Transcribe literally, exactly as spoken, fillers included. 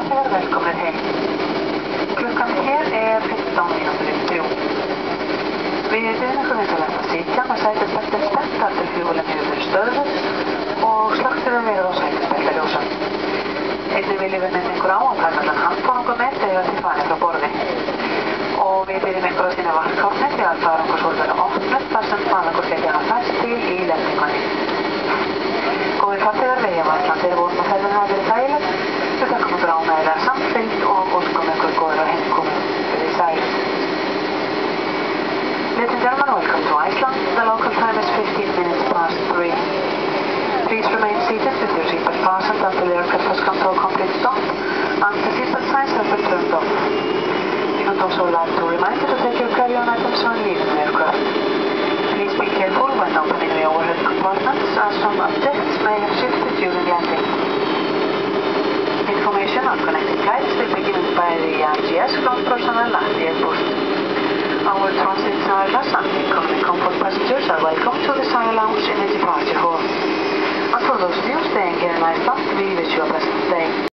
farþegar velkomnir heim. Klukkan hér er fimmtán mínútur yfir þrjú. Við byrjum ykkur vinsalegt að sitja með sætisbeltin spennt þar til flugvélin hefur verið stöðvuð og slökkt hefur verið á sætisbeltaljósum. Einnig viljum við minna ykkur á að taka allan handfangum með þegar þið farið frá borði. Og við byrjum ykkur að sína varkárni þegar farangurshólfinu opnum þar sem farangur geti hann fæst til í lendingunni. Góðir farþegar, við hjá Icelandair vonum að ferðin hafi verið þægileg. Við þökkum ykkur ánægjulega samfylgd og óskum ykkur góðra heimkomu fyrir sæl. Ladies and gentlemen, welcome to Iceland. The local time is fifteen minutes past three. Please remain seated with your seatbelt fastened until the aircraft has come to a complete stop and the seatbelt signs have been turned off. We would also like to remind you to take your carry-on items when leaving the aircraft. Please be careful when opening the overhead compartments as some objects may have shifted during landing. Information on connecting flights will be given by the I G S ground personnel at the airport. Our transit Sarlas and economy comfort passengers are welcome to the Sara Lounge in the departure hall. And for those of you staying here in Iceland, we wish you a pleasant stay.